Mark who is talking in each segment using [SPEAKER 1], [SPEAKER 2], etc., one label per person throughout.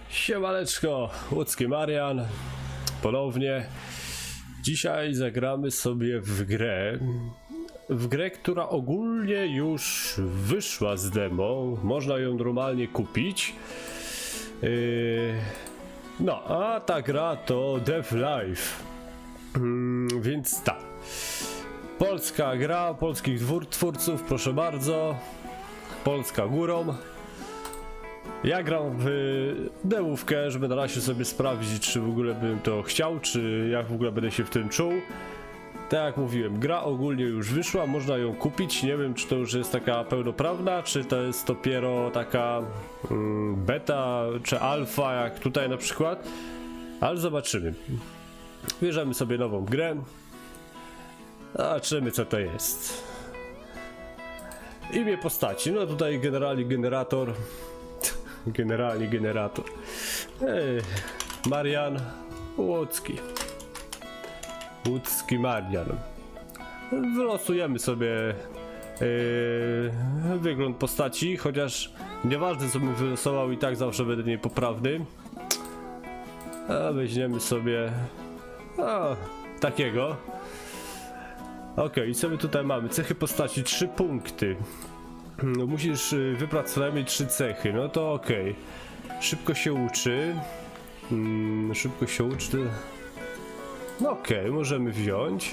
[SPEAKER 1] Siemaneczko, łódzki Marian, ponownie. Dzisiaj zagramy sobie w grę, która ogólnie już wyszła z demo, można ją normalnie kupić. No, a ta gra to Dev Life, więc tak. Polska gra, polskich twórców, proszę bardzo. Polska górą. Ja gram w demówkę, żeby na razie sobie sprawdzić, czy w ogóle bym to chciał, czy jak w ogóle będę się w tym czuł. Tak jak mówiłem, gra ogólnie już wyszła, można ją kupić. Nie wiem, czy to już jest taka pełnoprawna, czy to jest dopiero taka beta, czy alfa, jak tutaj na przykład. Ale zobaczymy. Bierzemy sobie nową grę. Zobaczymy, co to jest. Imię postaci, no tutaj generalnie generator. Marian Łódzki. Łódzki Marian. Wylosujemy sobie wygląd postaci, chociaż nieważne, co bym wylosował, i tak zawsze będę niepoprawny. A weźmiemy sobie takiego. Ok, i co my tutaj mamy? Cechy postaci 3 punkty. No, musisz wybrać co najmniej 3 cechy, no to ok. Szybko się uczy. No ok, możemy wziąć.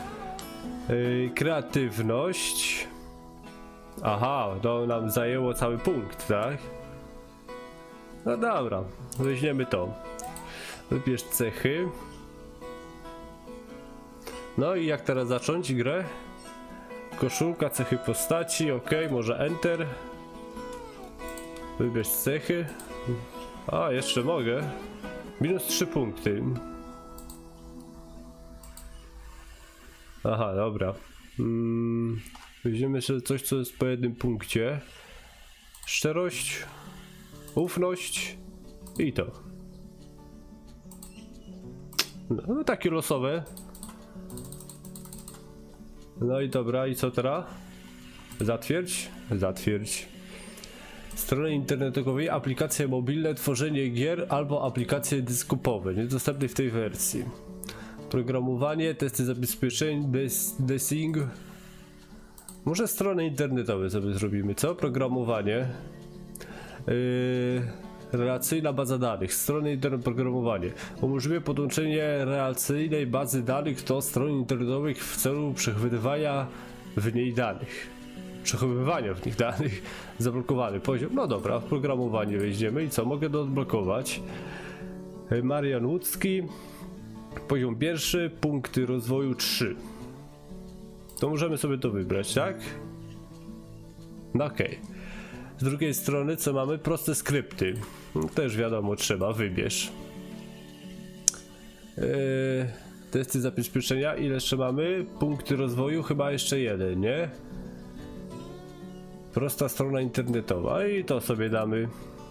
[SPEAKER 1] Kreatywność. Aha, to nam zajęło cały punkt, tak? No dobra, weźmiemy to. Wybierz cechy. No i jak teraz zacząć grę? Koszulka, cechy postaci, ok, może Enter. Wybierz cechy. A, jeszcze mogę. Minus 3 punkty. Aha, dobra. Weźmiemy sobie coś, co jest po jednym punkcie. Szczerość, ufność i to. No, takie losowe. No i dobra, i co teraz? Zatwierdź? Zatwierdź. Strony internetowej, aplikacje mobilne, tworzenie gier albo aplikacje dyskupowe, niedostępne w tej wersji. Programowanie, testy zabezpieczeń, desync. Może strony internetowe sobie zrobimy, co? Programowanie. Relacyjna baza danych, strony internetowe, programowanie. Umożliwia podłączenie relacyjnej bazy danych do stron internetowych w celu przechowywania w niej danych. Przechowywania w nich danych. Zablokowany poziom. No dobra, w programowanie weźmiemy i co? Mogę to odblokować. Marian Łódzki. Poziom 1, punkty rozwoju 3. To możemy sobie to wybrać, tak? No okej. Z drugiej strony co mamy? Proste skrypty. Też wiadomo, trzeba, wybierz. Testy zabezpieczenia, ile jeszcze mamy? Punkty rozwoju, chyba jeszcze 1, nie? Prosta strona internetowa i to sobie damy.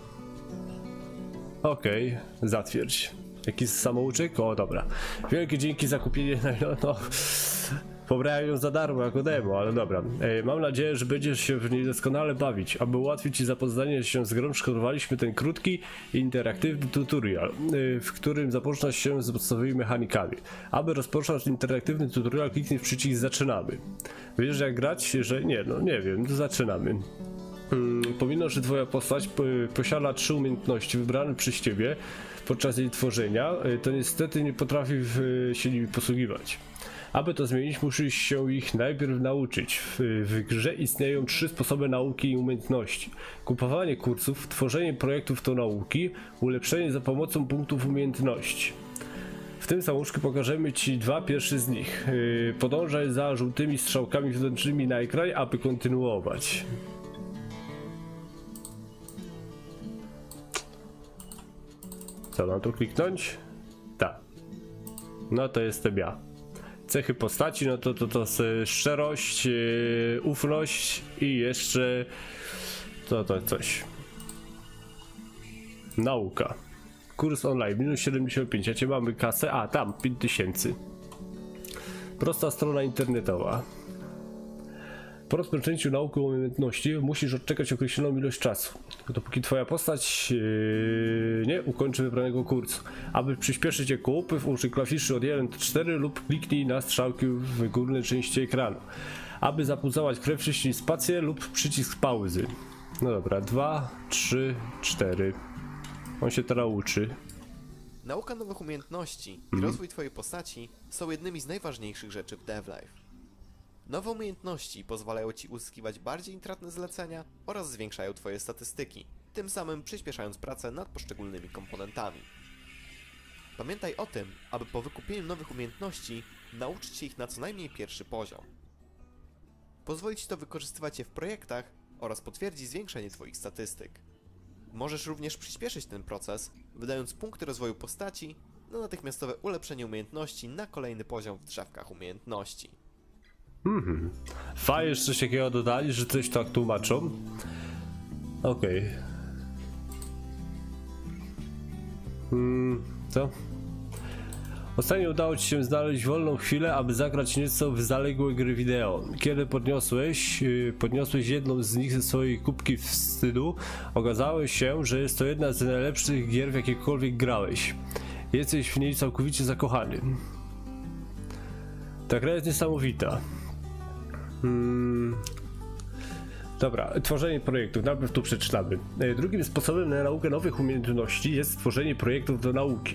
[SPEAKER 1] Ok, zatwierdź. Jakiś samouczek? O, dobra. Wielkie dzięki za kupienie. No. Pobrałem ją za darmo jako demo, ale dobra. Mam nadzieję, że będziesz się w niej doskonale bawić. Aby ułatwić ci zapoznanie się z grą, przygotowaliśmy ten krótki, interaktywny tutorial, w którym zapoznasz się z podstawowymi mechanikami. Aby rozpocząć interaktywny tutorial, kliknij w przycisk Zaczynamy. Wiesz jak grać? Że nie, no nie wiem, to zaczynamy. Pomimo, że twoja postać posiada 3 umiejętności wybrane przez ciebie podczas jej tworzenia, to niestety nie potrafi się nimi posługiwać. Aby to zmienić, musisz się ich najpierw nauczyć. W grze istnieją 3 sposoby nauki i umiejętności. Kupowanie kursów, tworzenie projektów do nauki, ulepszenie za pomocą punktów umiejętności. W tym samouczku pokażemy ci 2 pierwsze z nich. Podążaj za żółtymi strzałkami widocznymi na ekranie, aby kontynuować. Co, mam tu kliknąć? Tak. No to jestem ja. Cechy postaci, no to szczerość, ufność i jeszcze to coś. Nauka. Kurs online, minus 75, jakie mamy kasę? A, tam, 5000. Prosta strona internetowa. Po rozpoczęciu nauki o umiejętności musisz odczekać określoną ilość czasu, dopóki twoja postać nie ukończy wybranego kursu. Aby przyspieszyć jego upływ, użyj klawiszy od 1 do 4 lub kliknij na strzałki w górnej części ekranu. Aby zapulsować krew, wciśnij spację lub przycisk pauzy. No dobra, 2, 3, 4. On się teraz uczy.
[SPEAKER 2] Nauka nowych umiejętności i rozwój twojej postaci są jednymi z najważniejszych rzeczy w DevLife. Nowe umiejętności pozwalają ci uzyskiwać bardziej intratne zlecenia oraz zwiększają twoje statystyki, tym samym przyspieszając pracę nad poszczególnymi komponentami. Pamiętaj o tym, aby po wykupieniu nowych umiejętności nauczyć się ich na co najmniej pierwszy poziom. Pozwoli ci to wykorzystywać je w projektach oraz potwierdzi zwiększenie twoich statystyk. Możesz również przyspieszyć ten proces, wydając punkty rozwoju postaci na natychmiastowe ulepszenie umiejętności na kolejny poziom w drzewkach umiejętności.
[SPEAKER 1] Fajnie, że coś takiego dodali, że coś tak tłumaczą. Okej. Co? Ostatnio udało ci się znaleźć wolną chwilę, aby zagrać nieco w zaległe gry wideo. Kiedy podniosłeś jedną z nich ze swojej kubki wstydu, okazało się, że jest to jedna z najlepszych gier, w jakiekolwiek grałeś. Jesteś w niej całkowicie zakochany. Ta gra jest niesamowita. Dobra, tworzenie projektów, najpierw tu przeczytamy. Drugim sposobem na naukę nowych umiejętności jest tworzenie projektów do nauki.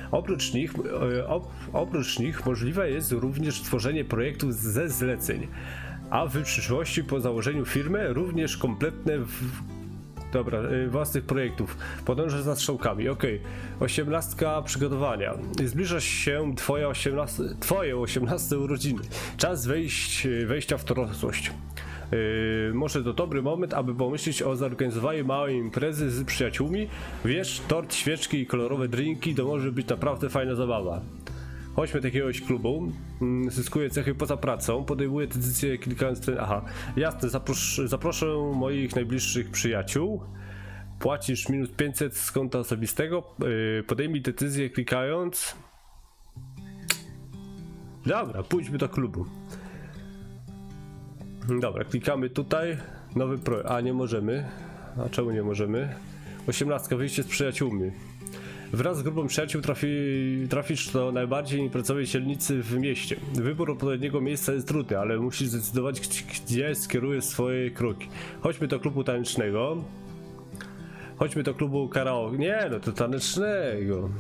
[SPEAKER 1] Oprócz nich możliwe jest również tworzenie projektów ze zleceń, a w przyszłości po założeniu firmy również kompletne własnych projektów. Podążę za strzałkami. Ok, 18 przygotowania. Zbliża się twoje 18 urodziny. Czas wejścia w dorosłość. Może to dobry moment, aby pomyśleć o zorganizowaniu małej imprezy z przyjaciółmi. Wiesz, tort, świeczki i kolorowe drinki to może być naprawdę fajna zabawa. Chodźmy do jakiegoś klubu. Zyskuję cechy poza pracą. Podejmuję decyzję klikając ten... Aha, jasne, zaproszę moich najbliższych przyjaciół. Płacisz minus 500 z konta osobistego. Podejmij decyzję klikając... Dobra, pójdźmy do klubu. Dobra, klikamy tutaj. Nowy projekt. A, nie możemy. A czemu nie możemy? 18. Wyjście z przyjaciółmi. Wraz z grupą przyjaciół trafisz do najbardziej imprezowej dzielnicy w mieście. Wybór odpowiedniego miejsca jest trudny, ale musisz zdecydować, gdzie skierujesz swoje kroki. Chodźmy do klubu tanecznego. Chodźmy do klubu karaoke. Nie, no to tanecznego.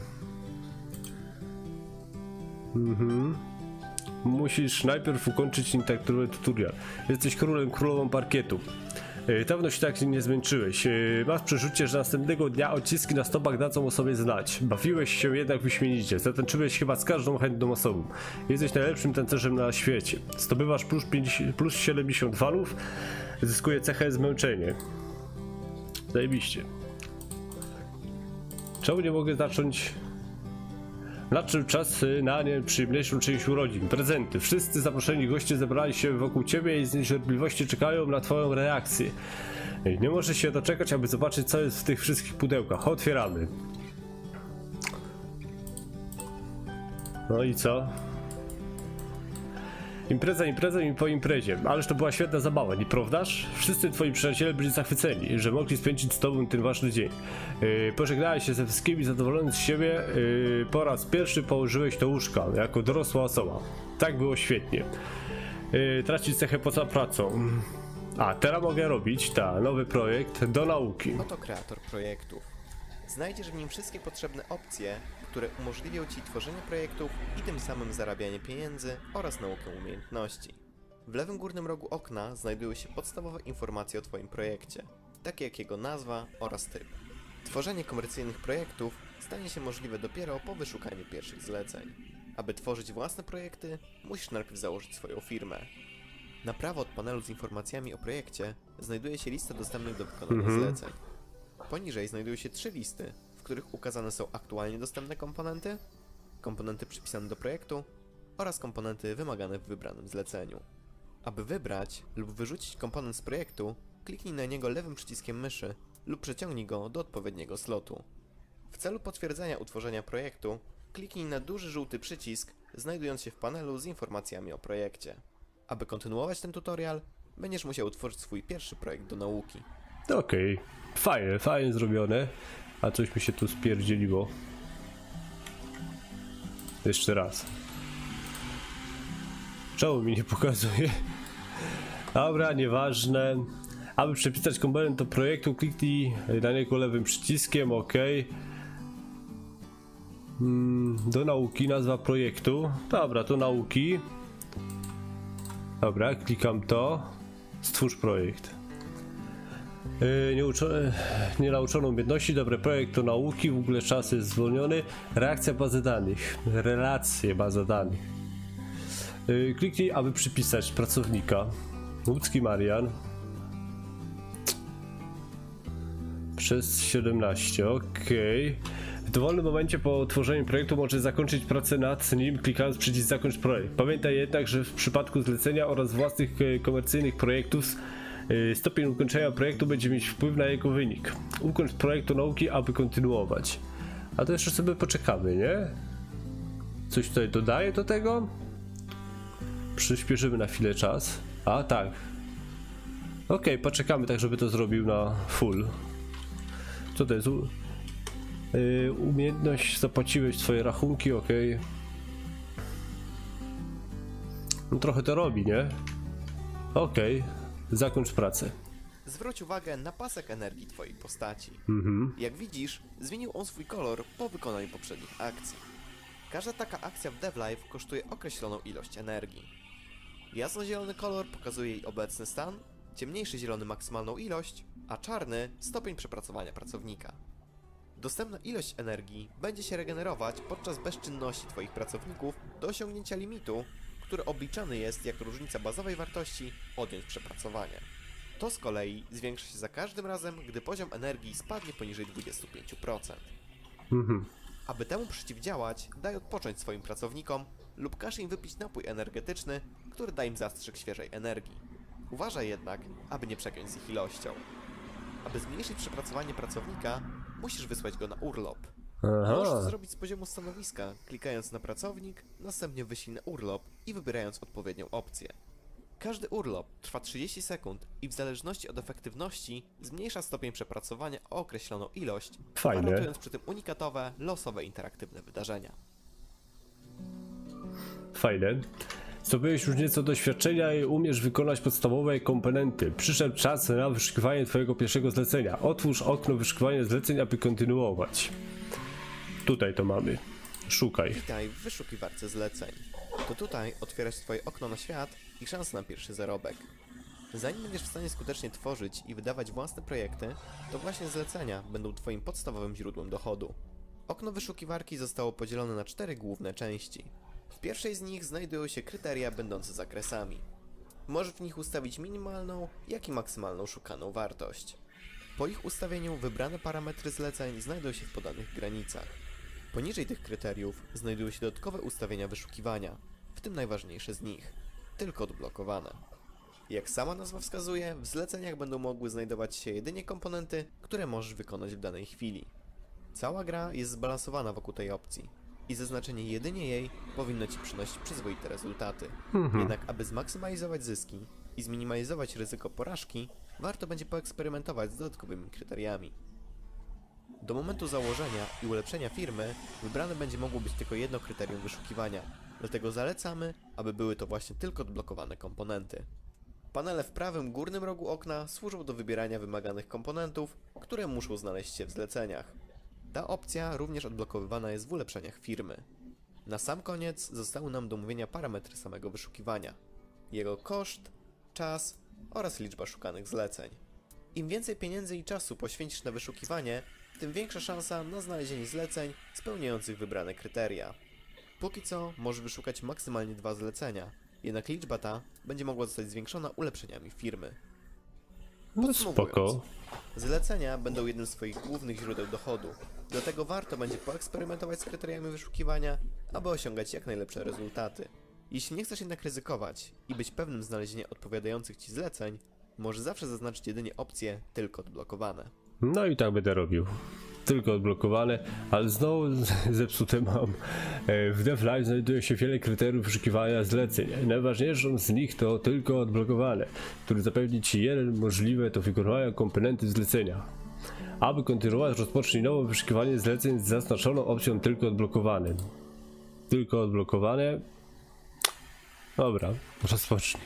[SPEAKER 1] Musisz najpierw ukończyć interaktywowy tutorial. Jesteś królową parkietu. Dawno się tak nie zmęczyłeś. Masz przeczucie, że następnego dnia odciski na stopach dadzą o sobie znać. Bawiłeś się jednak wyśmienicie. Zatańczyłeś chyba z każdą chętną osobą. Jesteś najlepszym tancerzem na świecie. Zdobywasz plus 70 fanów. Zyskuje cechę zmęczenie. Zajebiście. Czemu nie mogę zacząć? Nadszedł czas na najprzyjemniejszą część urodzin. Prezenty. Wszyscy zaproszeni goście zebrali się wokół ciebie i z niecierpliwością czekają na twoją reakcję. Nie możesz się doczekać, aby zobaczyć, co jest w tych wszystkich pudełkach. Otwieramy. No i co? Impreza i po imprezie. Ależ to była świetna zabawa, nieprawdaż? Wszyscy twoi przyjaciele byli zachwyceni, że mogli spędzić z tobą ten ważny dzień. Pożegnałeś się ze wszystkimi, zadowolony z siebie. Po raz pierwszy położyłeś do łóżka, jako dorosła osoba. Tak było świetnie. Tracić cechę poza pracą. A, teraz mogę robić, nowy projekt do nauki.
[SPEAKER 2] Oto kreator projektów. Znajdziesz w nim wszystkie potrzebne opcje, które umożliwią ci tworzenie projektów i tym samym zarabianie pieniędzy oraz naukę umiejętności. W lewym górnym rogu okna znajdują się podstawowe informacje o twoim projekcie, takie jak jego nazwa oraz typ. Tworzenie komercyjnych projektów stanie się możliwe dopiero po wyszukaniu pierwszych zleceń. Aby tworzyć własne projekty, musisz najpierw założyć swoją firmę. Na prawo od panelu z informacjami o projekcie znajduje się lista dostępnych do wykonania zleceń. Poniżej znajdują się 3 listy, w których ukazane są aktualnie dostępne komponenty, komponenty przypisane do projektu oraz komponenty wymagane w wybranym zleceniu. Aby wybrać lub wyrzucić komponent z projektu, kliknij na niego lewym przyciskiem myszy lub przeciągnij go do odpowiedniego slotu. W celu potwierdzenia utworzenia projektu, kliknij na duży żółty przycisk znajdujący się w panelu z informacjami o projekcie. Aby kontynuować ten tutorial, będziesz musiał utworzyć swój pierwszy projekt do nauki.
[SPEAKER 1] Okej. Fajnie, fajnie zrobione. A coś mi się tu spierdzieliło. Jeszcze raz. Czemu mi nie pokazuje? Dobra, nieważne. Aby przepisać komponent do projektu, kliknij na niego lewym przyciskiem, ok. Do nauki, nazwa projektu. Dobra, to nauki. Dobra, klikam to. Stwórz projekt. Nienauczone umiejętności, dobry projekt to nauki, w ogóle czas jest zwolniony. Reakcja bazy danych, relacje baza danych. Kliknij, aby przypisać pracownika. Łódzki Marian. Przez 17, ok. W dowolnym momencie po otworzeniu projektu możesz zakończyć pracę nad nim, klikając przycisk zakończ projekt. Pamiętaj jednak, że w przypadku zlecenia oraz własnych komercyjnych projektów stopień ukończenia projektu będzie mieć wpływ na jego wynik. Ukończ projektu nauki, aby kontynuować. A to jeszcze sobie poczekamy, nie? Coś tutaj dodaję do tego? Przyspieszymy na chwilę czas. A, tak. Ok, poczekamy tak, żeby to zrobił na full. Co to jest? Umiejętność, zapłaciłeś swoje rachunki, ok. No trochę to robi, nie? Ok, zakończ pracę.
[SPEAKER 2] Zwróć uwagę na pasek energii twojej postaci. Jak widzisz, zmienił on swój kolor po wykonaniu poprzednich akcji. Każda taka akcja w DevLife kosztuje określoną ilość energii. Jasnozielony kolor pokazuje jej obecny stan, ciemniejszy zielony maksymalną ilość, a czarny stopień przepracowania pracownika. Dostępna ilość energii będzie się regenerować podczas bezczynności twoich pracowników do osiągnięcia limitu, który obliczany jest jako różnica bazowej wartości odjąć przepracowanie. To z kolei zwiększa się za każdym razem, gdy poziom energii spadnie poniżej 25%. Aby temu przeciwdziałać, daj odpocząć swoim pracownikom lub każ im wypić napój energetyczny, który da im zastrzyk świeżej energii. Uważaj jednak, aby nie przegiąć z ich ilością. Aby zmniejszyć przepracowanie pracownika, musisz wysłać go na urlop. Możesz to zrobić z poziomu stanowiska, klikając na pracownik, następnie wyślij na urlop i wybierając odpowiednią opcję. Każdy urlop trwa 30 sekund i w zależności od efektywności zmniejsza stopień przepracowania o określoną ilość, gwarantując przy tym unikatowe, losowe, interaktywne wydarzenia.
[SPEAKER 1] Fajne. Zdobyłeś już nieco doświadczenia i umiesz wykonać podstawowe komponenty. Przyszedł czas na wyszukiwanie twojego pierwszego zlecenia. Otwórz okno wyszukiwania zleceń, aby kontynuować. Tutaj to mamy. Szukaj.
[SPEAKER 2] Witaj w wyszukiwarce zleceń. To tutaj otwiera się twoje okno na świat i szansa na pierwszy zarobek. Zanim będziesz w stanie skutecznie tworzyć i wydawać własne projekty, to właśnie zlecenia będą twoim podstawowym źródłem dochodu. Okno wyszukiwarki zostało podzielone na 4 główne części. W pierwszej z nich znajdują się kryteria będące zakresami. Możesz w nich ustawić minimalną, jak i maksymalną szukaną wartość. Po ich ustawieniu wybrane parametry zleceń znajdą się w podanych granicach. Poniżej tych kryteriów znajdują się dodatkowe ustawienia wyszukiwania, w tym najważniejsze z nich – tylko odblokowane. Jak sama nazwa wskazuje, w zleceniach będą mogły znajdować się jedynie komponenty, które możesz wykonać w danej chwili. Cała gra jest zbalansowana wokół tej opcji i zaznaczenie jedynie jej powinno ci przynosić przyzwoite rezultaty. Jednak aby zmaksymalizować zyski i zminimalizować ryzyko porażki, warto będzie poeksperymentować z dodatkowymi kryteriami. Do momentu założenia i ulepszenia firmy wybrane będzie mogło być tylko jedno kryterium wyszukiwania, dlatego zalecamy, aby były to właśnie tylko odblokowane komponenty. Panele w prawym górnym rogu okna służą do wybierania wymaganych komponentów, które muszą znaleźć się w zleceniach. Ta opcja również odblokowywana jest w ulepszeniach firmy. Na sam koniec zostały nam do omówienia parametry samego wyszukiwania. Jego koszt, czas oraz liczba szukanych zleceń. Im więcej pieniędzy i czasu poświęcisz na wyszukiwanie, tym większa szansa na znalezienie zleceń spełniających wybrane kryteria. Póki co możesz wyszukać maksymalnie 2 zlecenia, jednak liczba ta będzie mogła zostać zwiększona ulepszeniami firmy.
[SPEAKER 1] No spoko.
[SPEAKER 2] Zlecenia będą jednym z twoich głównych źródeł dochodu, dlatego warto będzie poeksperymentować z kryteriami wyszukiwania, aby osiągać jak najlepsze rezultaty. Jeśli nie chcesz jednak ryzykować i być pewnym znalezienia odpowiadających ci zleceń, możesz zawsze zaznaczyć jedynie opcje tylko odblokowane.
[SPEAKER 1] No i tak będę robił. tylko odblokowane, ale znowu zepsute mam. W DevLive znajduje się wiele kryteriów wyszukiwania zleceń. Najważniejszą z nich to tylko odblokowane, który zapewni Ci jeden możliwe do wykonywania komponenty zlecenia. Aby kontynuować, rozpocznij nowe wyszukiwanie zleceń z zaznaczoną opcją tylko odblokowane. Tylko odblokowane. Dobra, rozpocznij.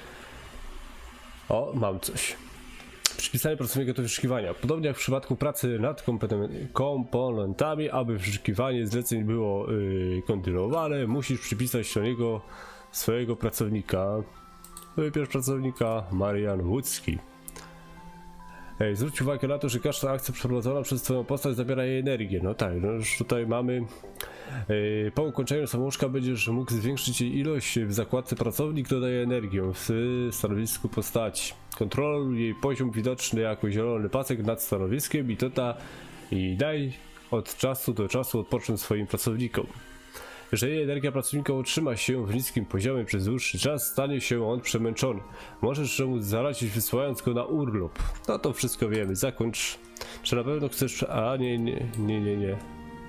[SPEAKER 1] O, mam coś. Przypisanie pracownika do wyszukiwania. Podobnie jak w przypadku pracy nad komponentami, aby wyszukiwanie zleceń było kontynuowane, musisz przypisać do niego swojego pracownika. Wybierz pracownika Marian Łódzki. Zwróć uwagę na to, że każda akcja przeprowadzona przez Twoją postać zabiera jej energię. No tak, no już tutaj mamy. Po ukończeniu samouczka będziesz mógł zwiększyć jej ilość w zakładce pracownik dodaje energię w stanowisku postaci. Kontroluj jej poziom widoczny jako zielony pasek nad stanowiskiem i daj od czasu do czasu odpocząć swoim pracownikom. Jeżeli energia pracownika utrzyma się w niskim poziomie przez dłuższy czas, stanie się on przemęczony. Możesz mu zaradzić wysyłając go na urlop. No to wszystko wiemy, zakończ. Czy na pewno chcesz... A nie.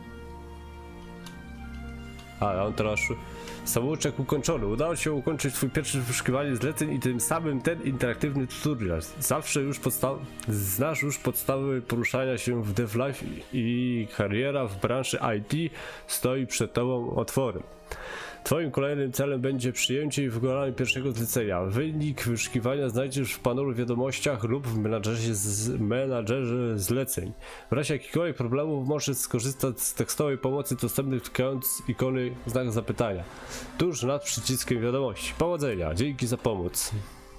[SPEAKER 1] A on teraz... Samouczek ukończony. Udało się ukończyć Twój pierwszy wyszukiwanie zleceń i tym samym ten interaktywny tutorial. Znasz już podstawy poruszania się w DevLive i kariera w branży IT stoi przed Tobą otworem. Twoim kolejnym celem będzie przyjęcie i wykonanie pierwszego zlecenia. Wynik wyszukiwania znajdziesz w panelu wiadomościach lub w menadżerze zleceń. W razie jakichkolwiek problemów możesz skorzystać z tekstowej pomocy dostępnej wtykając ikony znak zapytania tuż nad przyciskiem wiadomości. Powodzenia, dzięki za pomoc.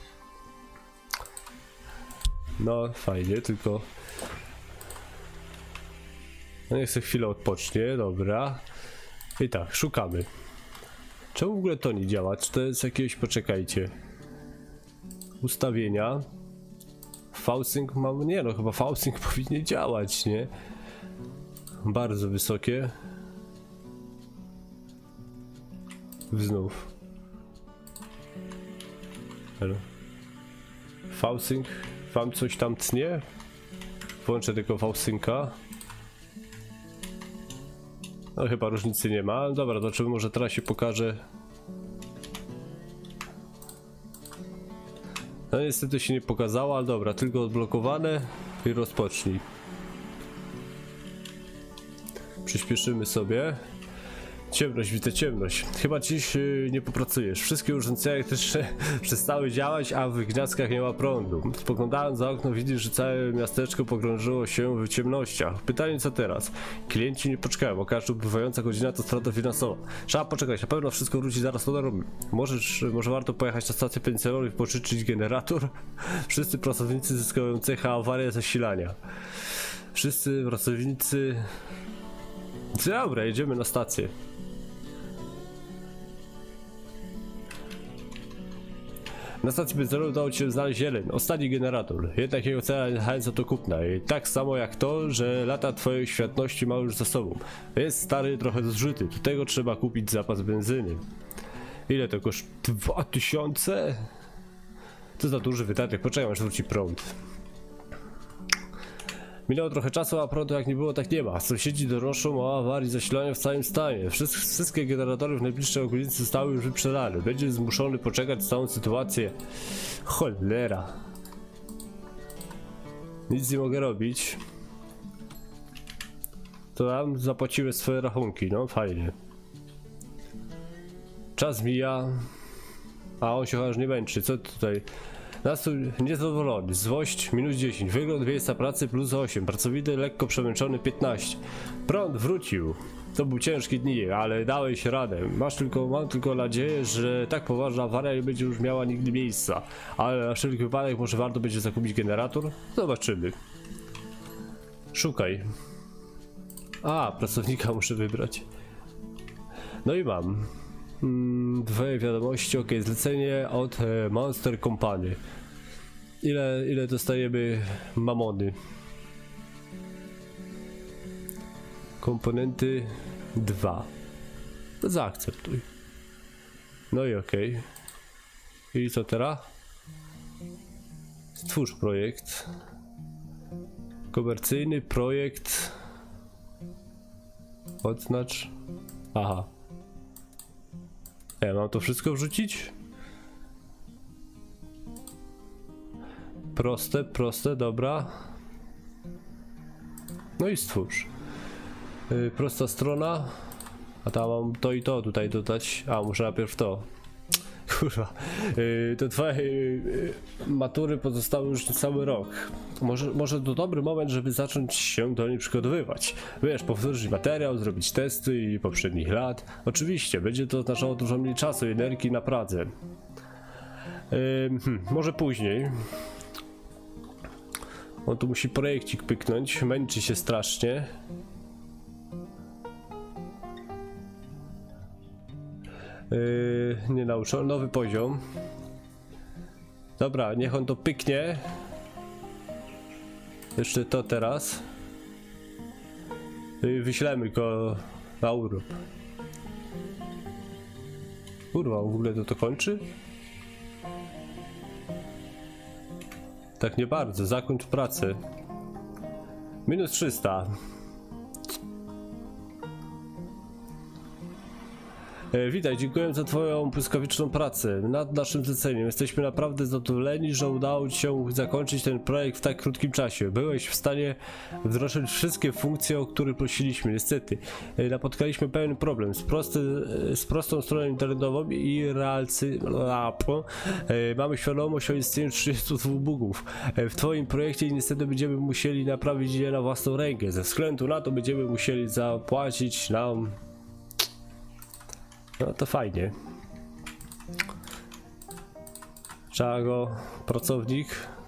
[SPEAKER 1] No fajnie, tylko... No niech sobie chwilę odpocznie, dobra. I tak, szukamy. Czemu w ogóle to nie działa? Czy to jest jakieś... Poczekajcie. Ustawienia. V-Sync mam... Nie no, chyba V-Sync powinien działać, nie? Bardzo wysokie. Znów. V-Sync. Wam coś tam tnie? Włączę tylko V-Synca. No chyba różnicy nie ma. Dobra, zobaczymy, może teraz się pokaże. No niestety się nie pokazało, ale dobra, tylko odblokowane i rozpocznij. Przyspieszymy sobie. Ciemność, widzę ciemność. Chyba dziś nie popracujesz. Wszystkie urządzenia elektryczne przestały działać, a w gniazdkach nie ma prądu. Spoglądając za okno widzisz, że całe miasteczko pogrążyło się w ciemnościach. Pytanie co teraz? Klienci nie poczekają, bo każda upływająca godzina to strata finansowa. Trzeba poczekać, na pewno wszystko wróci zaraz do normy. Może warto pojechać na stację benzynowej i pożyczyć generator? Wszyscy pracownicy zyskują cecha awaria zasilania. Wszyscy pracownicy... Dobra, jedziemy na stację. Na stacji benzynowej udało Ci się znaleźć jeden, ostatni generator. Jednak jego cena niechęca to kupna. I tak samo jak to, że lata Twojej światności ma już za sobą. Jest stary, trochę zużyty. Do tego trzeba kupić zapas benzyny. Ile to kosztuje? 2000? To za duży wydatek. Poczekaj, aż wróci prąd. Minęło trochę czasu, a prądu jak nie było, tak nie ma. Sąsiedzi donoszą o awarii zasilania w całym stanie. Wszystkie generatory w najbliższej okolicy zostały już wyprzedane. Będzie zmuszony poczekać całą sytuację. Cholera. Nic nie mogę robić. To tam zapłaciły swoje rachunki, no fajnie. Czas mija. A on się chyba już nie męczy. Co tutaj? Nastrój niezadowolony, złość minus 10, wygląd miejsca pracy plus 8, pracowity lekko przemęczony 15. Prąd wrócił. To był ciężki dni, ale dałeś radę. Mam tylko nadzieję, że tak poważna awaria nie będzie już miała nigdy miejsca. Ale na wszelki wypadek może warto będzie zakupić generator? Zobaczymy. Szukaj. A, pracownika muszę wybrać. No i mam. Dwie wiadomości, ok, zlecenie od Monster Company. Ile dostajemy mamony? Komponenty 2. To zaakceptuj. No i ok. I co teraz? Stwórz projekt. Komercyjny projekt Odznacz. Aha. Ja mam to wszystko wrzucić? Proste, dobra. No i stwórz. Prosta strona. A tam mam to i to tutaj dodać. A, muszę najpierw to. Kurwa. To twoje matury pozostały już cały rok. Może to dobry moment, żeby zacząć się do niej przygotowywać. Wiesz, powtórzyć materiał, zrobić testy i poprzednich lat. Oczywiście, będzie to oznaczało dużo mniej czasu i energii na pracę. Może później. On tu musi projekcik pyknąć, męczy się strasznie. Nie nauczą, nowy poziom. Dobra, niech on to pyknie. Jeszcze to teraz. Wyślemy go na urlop. Kurwa, w ogóle to kończy? Tak nie bardzo, zakończ pracę. Minus 300. Witaj, dziękuję za twoją błyskawiczną pracę nad naszym zleceniem. Jesteśmy naprawdę zadowoleni, że udało ci się zakończyć ten projekt w tak krótkim czasie. Byłeś w stanie wdrożyć wszystkie funkcje, o które prosiliśmy. Niestety, napotkaliśmy pewien problem z prostą stroną internetową i mamy świadomość o istnieniu 32 bugów. W twoim projekcie niestety będziemy musieli naprawić je na własną rękę. Ze względu na to będziemy musieli zapłacić nam. No to fajnie. Trzeba go, pracownik,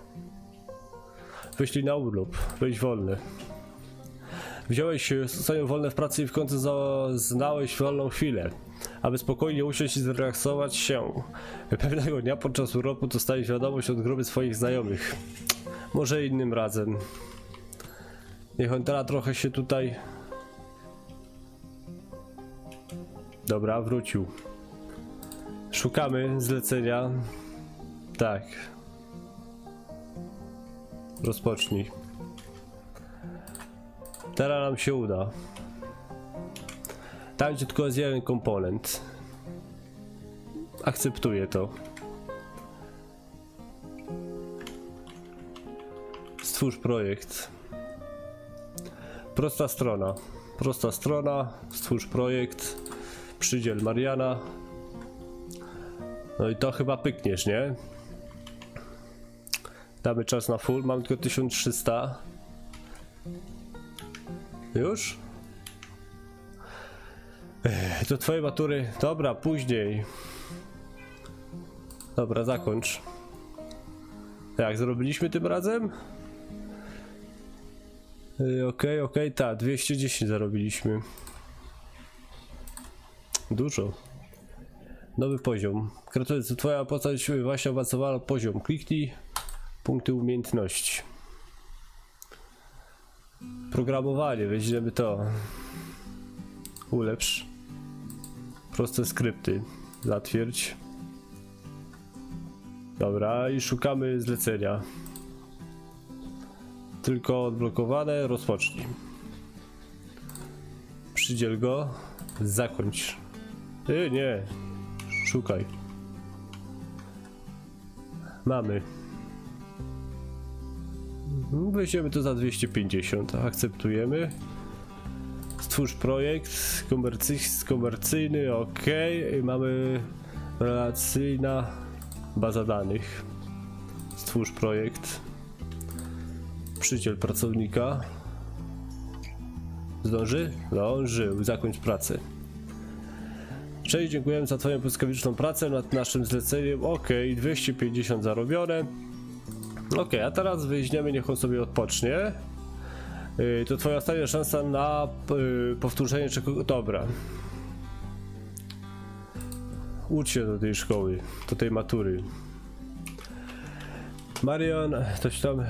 [SPEAKER 1] wyślij na urlop, wyjść wolny. Wziąłeś sobie wolne w pracy i w końcu znałeś wolną chwilę, aby spokojnie usiąść i zrelaksować się. Pewnego dnia podczas urlopu dostałeś wiadomość od grupy swoich znajomych. Może innym razem. Niech on teraz trochę się tutaj... Dobra, wrócił. Szukamy zlecenia. Tak. Rozpocznij. Teraz nam się uda. Tam gdzie tylko jest jeden komponent. Akceptuję to. Stwórz projekt. Prosta strona. Prosta strona. Stwórz projekt. Przydziel Mariana. No i to chyba pykniesz, nie? Damy czas na full. Mam tylko 1300. Już? To twoje matury. Dobra, później. Dobra, zakończ. Jak zrobiliśmy tym razem? Okej, tak, 210 zarobiliśmy. Dużo. Nowy poziom. Gratuluję, twoja postać właśnie awansowała poziom. Kliknij punkty umiejętności. Programowanie, weźmiemy to. Ulepsz. Proste skrypty. Zatwierdź. Dobra, i szukamy zlecenia. Tylko odblokowane, rozpocznij. Przydziel go. Zakończ. Nie. Szukaj. Mamy. Weźmiemy to za 250. Akceptujemy. Stwórz projekt. Komercyjny. Ok. Mamy relacyjna baza danych. Stwórz projekt. Przydziel pracownika. Zdąży? Zdążył. Zakończ pracę. Cześć, dziękujemy za twoją błyskawiczną pracę nad naszym zleceniem. Ok, 250 zarobione. Ok, a teraz wyjdziemy, niech on sobie odpocznie. To twoja ostatnia szansa na powtórzenie czegoś. Dobra. Ucz się do tej szkoły, do tej matury. Marian, coś tam...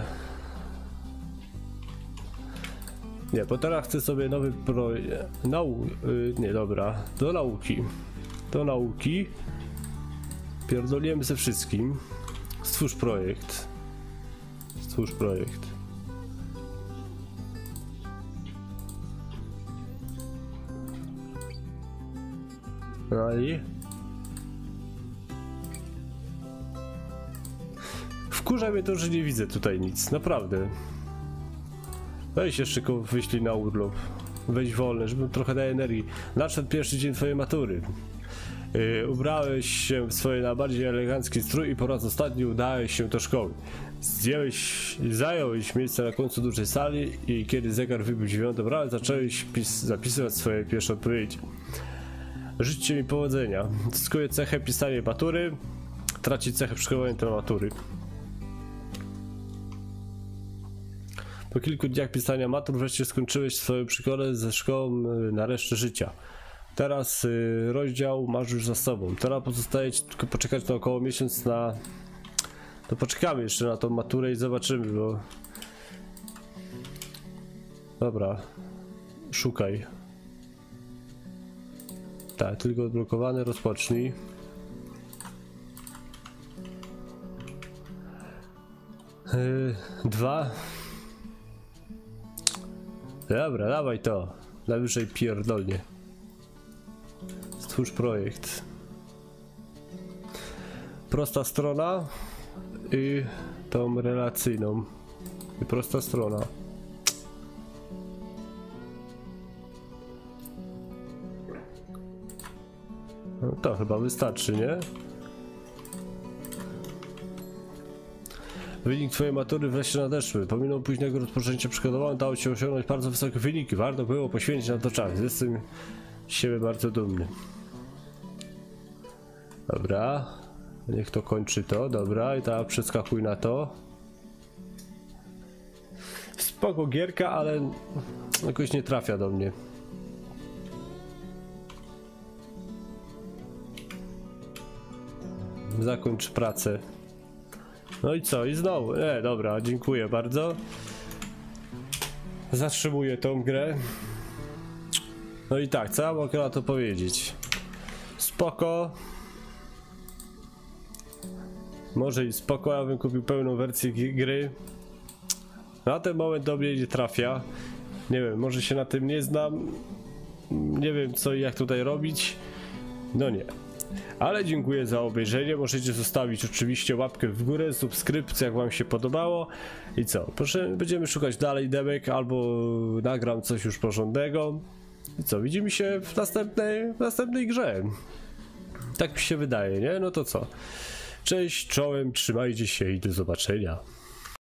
[SPEAKER 1] Nie, bo teraz chcę sobie nowy projekt... nie, dobra. Do nauki. Do nauki. Pierdolimy ze wszystkim. Stwórz projekt. Stwórz projekt. No i... Wkurza mnie to, że nie widzę tutaj nic, naprawdę. Weź jeszcze wyślij na urlop. Weź wolne, żeby trochę dać energii. Nadszedł pierwszy dzień twojej matury. Ubrałeś się w swoje najbardziej elegancki strój i po raz ostatni udałeś się do szkoły. Zająłeś miejsce na końcu dużej sali i kiedy zegar wybił 9 rano, zacząłeś zapisywać swoje pierwsze odpowiedzi. Życzcie mi powodzenia. Zyskuje cechę pisanie matury, traci cechę przygotowania do matury. Po kilku dniach pisania matur wreszcie skończyłeś swoją przygodę ze szkołą na resztę życia. Teraz rozdział masz już za sobą. Teraz pozostaje ci tylko poczekać na około miesiąc na... To poczekamy jeszcze na tą maturę i zobaczymy, bo... Dobra. Szukaj. Tak, tylko odblokowany, rozpocznij. Dwa. Dobra, dawaj to. Najwyżej pierdolnie. Stwórz projekt. Prosta strona i tą relacyjną. I prosta strona. No to chyba wystarczy, nie? Wynik twojej matury wreszcie nadeszły. Pomimo późnego rozpoczęcia przygotowania udało ci osiągnąć bardzo wysokie wyniki. Warto było poświęcić na to czas. Jestem z siebie bardzo dumny. Dobra. Niech to kończy to. Dobra. I teraz przeskakuj na to. Spoko gierka, ale jakoś nie trafia do mnie. Zakończ pracę. No i co? I znowu. Dobra, dziękuję bardzo. Zatrzymuję tą grę. No i tak, co ja mogę na to powiedzieć? Spoko. Może i spoko, ja bym kupił pełną wersję gry. Na ten moment do mnie nie trafia. Nie wiem, może się na tym nie znam. Nie wiem co i jak tutaj robić. No nie. Ale dziękuję za obejrzenie, możecie zostawić oczywiście łapkę w górę, subskrypcję jak wam się podobało. I co, proszę, będziemy szukać dalej demek albo nagram coś już porządnego. I co, widzimy się w następnej grze. Tak mi się wydaje, nie? No to co? Cześć, czołem, trzymajcie się i do zobaczenia.